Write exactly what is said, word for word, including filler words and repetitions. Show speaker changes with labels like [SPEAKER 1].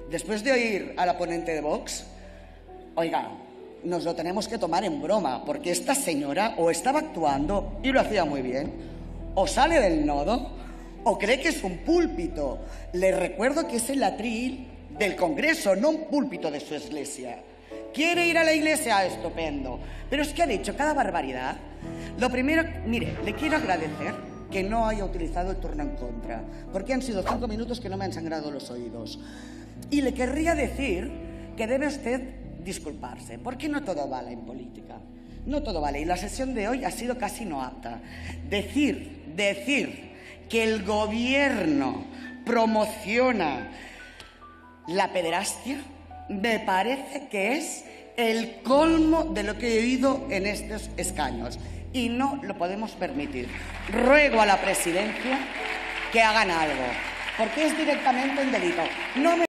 [SPEAKER 1] después de oír a la ponente de Vox, oiga, nos lo tenemos que tomar en broma, porque esta señora o estaba actuando y lo hacía muy bien, o sale del nodo, o cree que es un púlpito. Le recuerdo que es el atril del Congreso, no un púlpito de su iglesia. ¿Quiere ir a la iglesia? Estupendo. Pero es que ha dicho cada barbaridad. Lo primero, mire, le quiero agradecer que no haya utilizado el turno en contra, porque han sido cinco minutos que no me han sangrado los oídos. Y le querría decir que debe usted disculparse, porque no todo vale en política. No todo vale. Y la sesión de hoy ha sido casi no apta. Decir, decir que el gobierno promociona la pederastia me parece que es el colmo de lo que he oído en estos escaños. Y no lo podemos permitir. Ruego a la presidencia que hagan algo, porque es directamente un delito. No me